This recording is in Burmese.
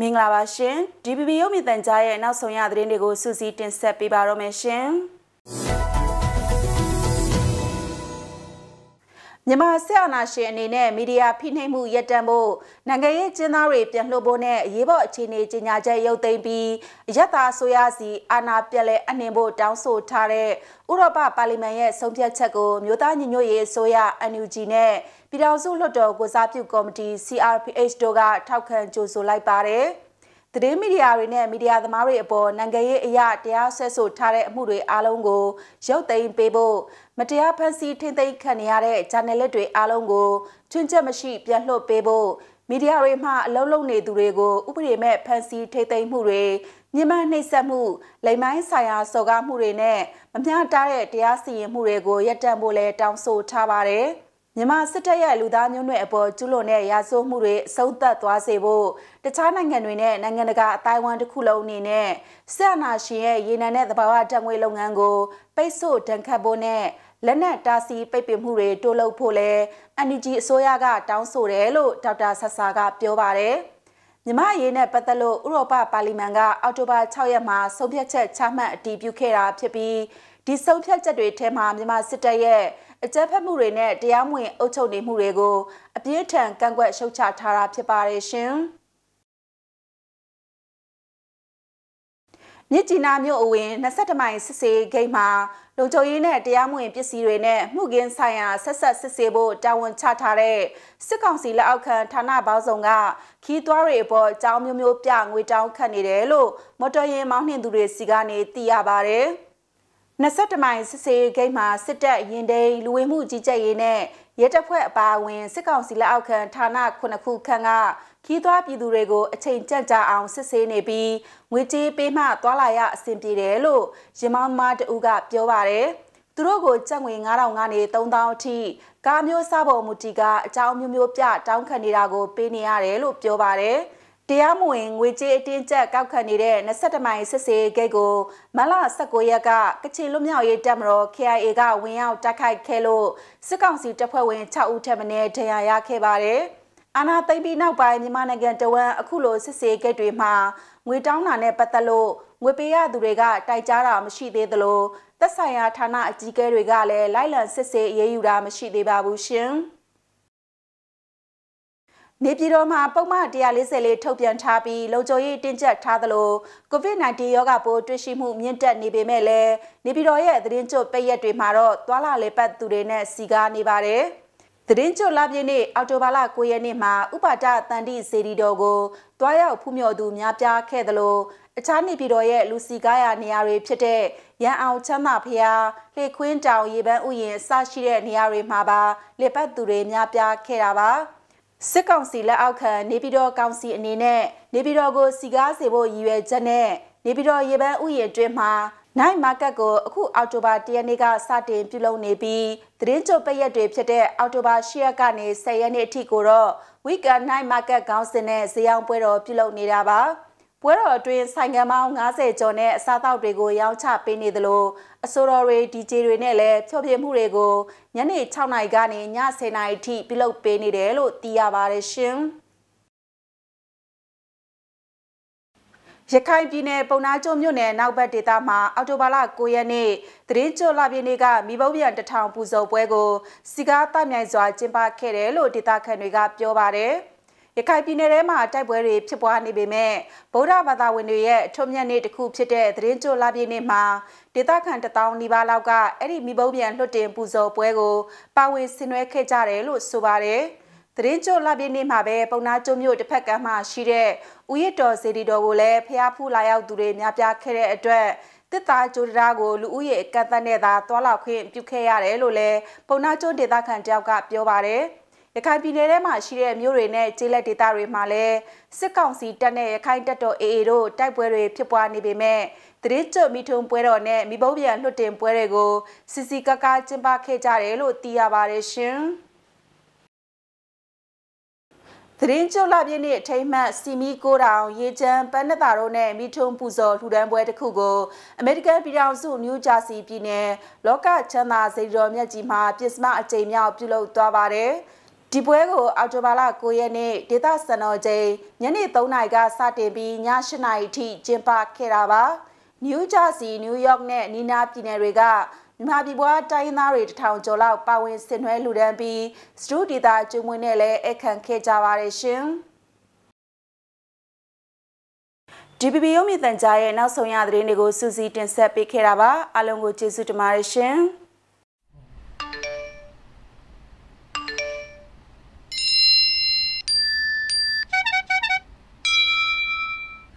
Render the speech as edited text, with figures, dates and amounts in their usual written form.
င်္ဂလာပါရှင် DBB ရုပ်မြင်သံကြားရဲ့နောက်ဆုံးရသတင်းတွေကိုစူးစီးတင်ဆက်ပေးပါတော့မယ်ရှင်မြန်မာစစ်အာဏာရှင်အနေနဲ့မီဒီယာဖိနှိပ်မှုရပ်တန့်ဖို့နိုင်ငံရေးကျင်းသားတွေပြန်လှုပ်ဖို့နဲ့အရေးပေါ်အခြေအနေကြေညာချက်ရုပ်သိမ်းပြီးရပ်သားဆိုရစီအာဏာပြက်လဲအနှင်ဖို့တောင်းဆိုထားတဲ့ဥရောပပါလီမန်ရဲ့ဆုံးဖြတ်ချက်ကိုမြို့သားညီညွတ်ရေးအစိုးရ NUG နဲ့ပြည်ထောင်စုလွှတ်တော်ကိုစားပြုကော်မတီ CRPH တို့ကထောက်ခံကြိုဆိုလိုက်ပါတယ်။သတင်းမီဒီယာတွေနဲ့မီဒီယာသမားတွေအပေါ်နိုင်ငံရေးအရာတရားစွဲဆိုထားတဲ့အမှုတွေအားလုံးကိုရုပ်သိမ်းပေးဖို့မတရားဖန်ဆီးထိန်းသိမ်းခံရတဲ့ဂျာနယ်လစ်တွေအားလုံးကိုချွင်းချက်မရှိပြန်လွှတ်ပေးဖို့မီဒီယာတွေမှအလုံးလုံးနေသူတွေကိုဥပဒေမဲ့ဖန်ဆီးထိန်းသိမ်းမှုတွေညှဉ်းပန်းနှိပ်စက်မှုလိမ်မိုင်းဆိုင်ရာစော်ကားမှုတွေနဲ့မမျှတတဲ့တရားစီရင်မှုတွေကိုရပ်တန့်ဖို့လည်းတောင်းဆိုထားပါတယ်။မြန်မာစစ်တပ်ရဲ့လူသားမျိုးနွယ်အပေါ်ကျူးလွန်တဲ့ရာဇဝတ်မှုတွေအဆုံးသတ်သွားစေဖို့တခြားနိုင်ငံတွေနဲ့နိုင်ငံတကာအတိုင်းအဝန်တစ်ခုလုံးအနေနဲ့စစ်အာဏာရှင်ရဲ့ရေနံနဲ့သဘာဝဓာတ်ငွေလုပ်ငန်းကိုပိတ်ဆို့ဒဏ်ခတ်ဖို့နဲ့လက်နက်တားဆီးပိတ်ပင်မှုတွေတိုးလုပ်ဖို့လဲ NUG အစိုးရကတောင်းဆိုတယ်လို့ဒေါက်တာဆဆာကပြောပါတယ်။မြန်မာရေးနဲ့ပတ်သက်လို့ဥရောပပါလီမန်ကအောက်တိုဘာ6ရက်မှာဆုံးဖြတ်ချက်ချမှတ်အတည်ပြုခဲ့တာဖြစ်ပြီးဒီဆုံးဖြတ်ချက်တွေထဲမှာမြန်မာစစ်တပ်ရဲ့အကြမ်းဖက်မှုတွေနဲ့တရားမဝင်အုပ်ချုပ်နေမှုတွေကိုအပြင်းထန်ကန့်ကွက်ရှုတ်ချထားတာဖြစ်ပါတယ်ရှင်။မြစ်ကြီးနားမြို့အဝင်22မိုင်စစ်စေးဂိတ်မှာလုံခြုံရေးနဲ့တရားမဝင်ပစ္စည်းတွေနဲ့မှုကင်းဆိုင်ရာဆက်ဆက်စစ်ဆေးဖို့တာဝန်ချထားတဲ့စစ်ကောင်စီလက်အောက်ခံဌာနပေါင်းစုံကခီးသွွားတွေအပေါ်အကြောင်းမျိုးမျိုးပြငွေတောင်းခတ်နေတယ်လို့မော်တော်ယာဉ်မောင်းနှင်သူတွေစီကနေသိရပါတယ်။22မိုင်စစ်စေးဂိတ်မှာစစ်တပ်ရင်တိန်လူဝင်မှုကြီးကြပ်ရေးနဲ့ရဲတပ်ဖွဲ့အပါအဝင်စစ်ကောင်စီလက်အောက်ခံဌာန9ခုခန့်ကခီးသွွားပြည်သူတွေကိုအချိန်ကြန့်ကြာအောင်စစ်ဆေးနေပြီးငွေကြေးပေးမှသွားလာရအဆင်ပြေတယ်လို့ရမောင်းသမားတဦးကပြောပါတယ်။သူတို့ကိုကျပ်ငွေ9000ကနေ3000အထိကားမျိုးစားပေါ်မူတီကအကြောင်းမျိုးမျိုးပြတောင်းခံနေတာကိုပေးနေရတယ်လို့ပြောပါတယ်။တရားမဝင်ငွေကြေးအတင်းကျပ်ကောက်ခံနေတဲ့22မိုင်စစ်စေးဂိတ်ကိုမလ19ရက်ကကချင်လွတ်မြောက်ရေးတပ်မတော် KIA ကဝင်ရောက်တိုက်ခိုက်ခဲ့လို့စစ်ကောင်စီတပ်ဖွဲ့ဝင်6ဦးထပ်မံဒဏ်ရာရခဲ့ပါတယ်။အာဏာသိမ်းပြီးနောက်ပိုင်းမြန်မာနိုင်ငံတဝန်းအခုလိုစစ်စေးဂိတ်တွေမှာငွေတောင်းတာနဲ့ပတ်သက်လို့ငွေပေးရသူတွေကတိုက်ကြားတာမရှိသေးသလိုသက်ဆိုင်ရာဌာနအကြီးအကဲတွေကလည်းလိုက်လံစစ်ဆေးအရေးယူတာမရှိသေးပါဘူးရှင်။နေပြည်တော်မှာပုံမှန်144ထုတ်ပြန်ထားပြီးလုံခြုံရေးတင်းကျပ်ထားသလို COVID-19 ရောဂါပိုးတွေ့ရှိမှုမြင့်တက်နေပေမဲ့လည်းနေပြည်တော်ရဲ့သတင်းကြိုပိတ်ရက်တွေမှာတော့သွာလာလေပတ်သူတွေနဲ့စီကားနေပါတယ်။သတင်းကြိုလပြည့်နေ့အောက်တိုဘာလ9ရက်နေ့မှာဥပါဒတန်တိစေတီတော်ကိုတွားရောက်ဖူးမြော်သူများပြားခဲ့သလိုအခြားနေပြည်တော်ရဲ့လူစီကားရာနေရာတွေဖြစ်တဲ့ရန်အောင်ချမ်းသာဖျားလှေခွင်းတောင်ရေပန်းဥယျာဉ်အစရှိတဲ့နေရာတွေမှာပါလေပတ်သူတွေများပြားခဲ့တာပါစစ်ကောင်စီလက်အောက်ခံနေပြည်တော်ကောင်စီအနေနဲ့နေပြည်တော်ကိုစီကားစေဖို့ရည်ရွယ်ချက်နဲ့နေပြည်တော်ရေပန်းဥယျာဉ်တွင်မှာနိုင်မာကတ်ကိုအခုအောက်တိုဘာ1ရက်နေ့ကစတင်ပြုလုပ်နေပြီးသတင်းကြိုပိတ်ရက်တွေဖြစ်တဲ့အောက်တိုဘာ10ရက်ကနေ10ရက်နေ့အထိကိုတော့ Weekend Night Market ခေါင်းစဉ်နဲ့ဈေးရောင်းပွဲတော်ပြုလုပ်နေတာပါပွဲတော်အတွင်းဆိုင်ကမောင်း90ကျော်နဲ့အစားအသောက်တွေကိုရောင်းချပေးနေသလိုအဆိုတော်တွေ DJ တွေနဲ့လည်းဖျော်ဖြေမှုတွေကိုညနေ6နာရီကနေည10နာရီအထိပြုလုပ်ပေးနေတယ်လို့သိရပါတယ်ရှင်ရခိုင်ပြည်နယ်ပုံနာကျိုးမြို့နယ်နောက်ဘက်ဒေသမှာအော်တိုဘာလ9ရက်နေ့သတင်းကြိုလပြည့်နေ့ကမိဘပြန်1000ပူဇော်ပွဲကိုစီကားတမြိုင်စွာကျင်းပခဲ့တယ်လို့ဒေသခံတွေကပြောပါတယ်ရခိုင်ပြည်နယ်ထဲမှာတိုက်ပွဲတွေဖြစ်ပွားနေပေမဲ့ဗုဒ္ဓဘာသာဝင်တွေရဲ့အထွတ်မြတ်နေ့တစ်ခုဖြစ်တဲ့သတင်းကြိုလပြည့်နေ့မှာဒေသခံ1000နီးပါးလောက်ကအဲ့ဒီမိဘပြန်လွှတ်တင်ပူဇော်ပွဲကိုပါဝင်ဆင်နွှဲခဲ့ကြတယ်လို့ဆိုပါတယ်သတင်းကြိုလပြည့်နေ့မှာပဲပုံနာကျိုးမြို့တစ်ဖက်ကမ်းမှာရှိတဲ့ဦးရတော်စေတီတော်ကိုလည်းဖျားဖူးလာရောက်သူတွေများပြားခဲ့တဲ့အတွက်တစ်သားကျိုးတရားကိုလူဦးရေအကန့်အသတ်နဲ့သာတွာလာခွင့်ပြုခဲ့ရတယ်လို့လည်းပုံနာကျိုးဒေသခံတယောက်ကပြောပါတယ်ရခိုင်ပြည်နယ်ထဲမှာရှိတဲ့မြို့တွေနဲ့ကျေးလက်ဒေသတွေမှာလည်းစစ်ကောင်စီတပ်နဲ့ရခိုင်တပ်တော် AA တို့တိုက်ပွဲတွေဖြစ်ပွားနေပေမဲ့သတင်းကြိုမိထုံပွဲတော်နဲ့မိဘပြန်လွှတ်တင်ပွဲတွေကိုစီစီကကကျင်းပခဲ့ကြတယ်လို့သိရပါတယ်ရှင်သတင်းကြိုလပြည့်နေ့အထိမ်းမှတ်စီမီ9000ရေချမ်းပန်းနတာတို့နဲ့မိထုံပူဇော်ထူဒန်းပွဲတစ်ခုကိုအမေရိကန်ပြည်ထောင်စုနယူးဂျာစီပြည်နယ်လောကချမ်းသာစေတော်မြတ်ကြီးမှာပြစ်စမအကြိမ်မြောက်ပြုလုပ်သွားပါတယ်ဒီပွဲကိုအော်တိုဘာလ9ရက်နေ့ဒေသစံတော်ချိန်ညနေ3နာရီကစတင်ပြီးည8နာရီထိကျင်းပခဲ့တာပါနယူးဂျာစီနယူးယောက်နဲ့နီနာပြည်နယ်တွေကမြန်မာပြည်ပွားတိုင်းသားတွေ1000ကျော်လောက်ပါဝင်ဆင်နွှဲလှူဒန်းပြီးစတူဒီတာကျုံမွေးနဲ့လည်းအခမ်းခဲ့ကြပါတယ်ရှင်DPP ရုံးမြင့်တန်ကြားရဲ့နောက်ဆုံးရသတင်းတွေကိုစူးစီးတင်ဆက်ပေးခဲ့တာပါအားလုံးကိုကျေးဇူးတင်ပါတယ်ရှင်